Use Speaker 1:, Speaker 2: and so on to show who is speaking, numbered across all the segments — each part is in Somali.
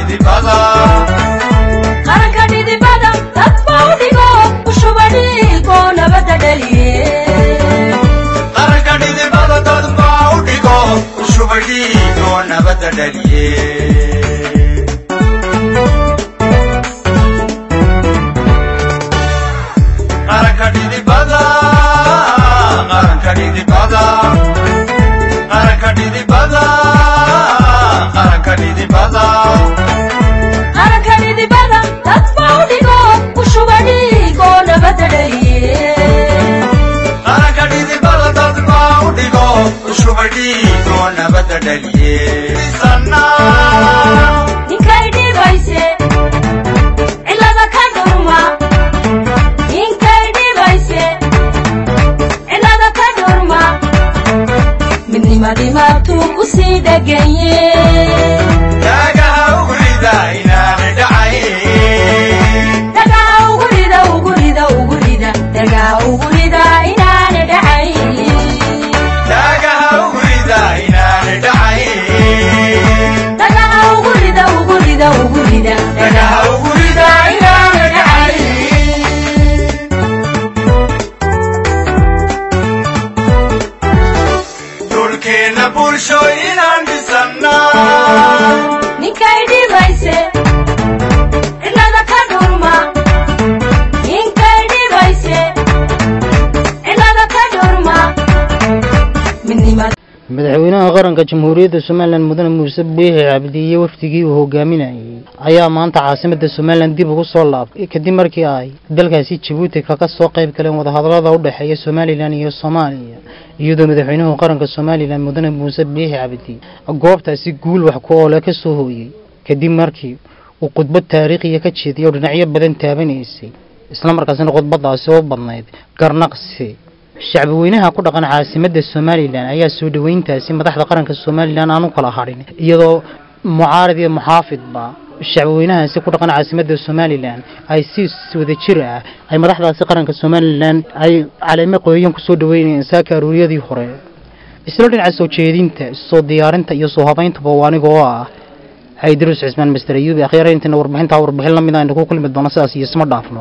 Speaker 1: madaxweynaha qaranka jamhuuriyadda Soomaaliland mudane Muuse Biixi Cabdi wafdigii uu hogaaminayay ayaa maanta caasimadda Soomaaliland dib ugu soo laabtay kadib markii ay dalkaasi Djibouti ka soo qayb galeen wadahadallada u dhaxeeya Soomaaliland iyo Soomaaliya iyadoo madaxweynaha qaranka Soomaaliland mudane Muuse Biixi Cabdi goobtaasi guul wax ku ool ka soo hooyay kadib markii uu khudbad taariikhi ka jeediyay dhinacyo badan taabanaysay isla markaasna khudbadaasi oo badnayd garnaqsi shacabweynaha ku dhaqan caasimadda Soomaaliland ayaa soo dhaweyntaasi madaxda qaranka Soomaaliland aanu kala harin iyadoo mucaarad iyo muxaafidba shacabweynahaasi ku dhaqan caasimadda Soomaaliland ay si wada jir ah ay madaxdaasi qaranka Soomaaliland ay caleemo qoyan ku soo dhaweynayeen saakaaruriyadii hore isla dhinaca soo jeedinta soo diyaarinta iyo soo habaynta bawaaniga oo ah Idris Cismaan Mr. Ayuub akhirayntana warbixin lamid ah ku kulmi doona sidaas iyo isma dhaafno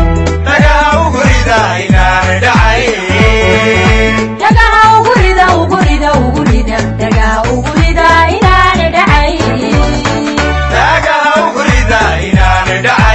Speaker 2: Daga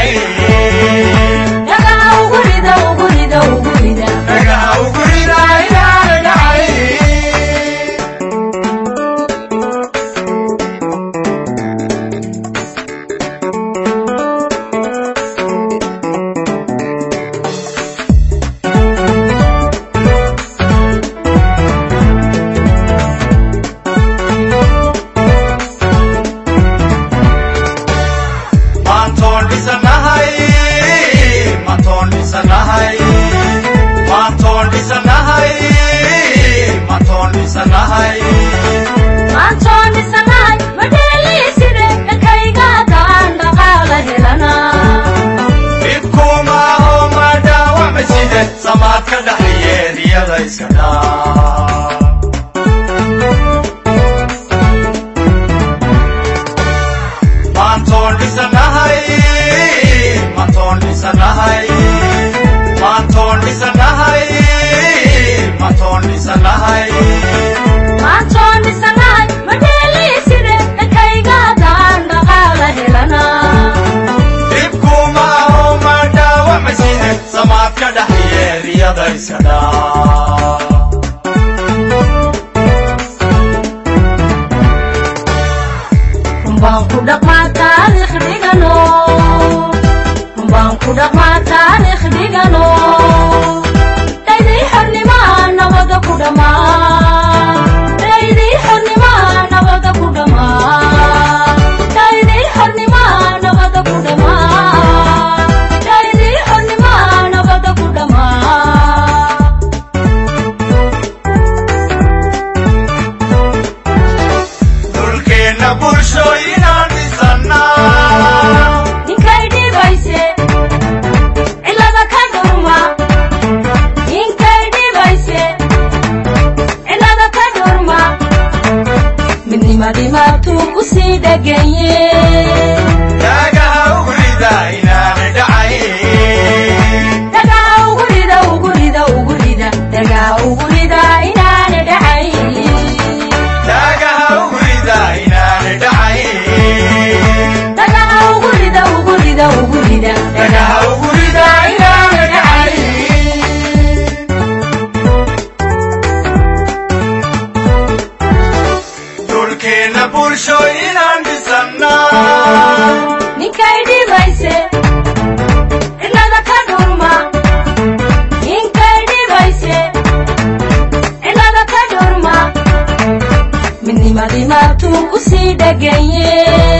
Speaker 2: Minimadi matu kusi dagaye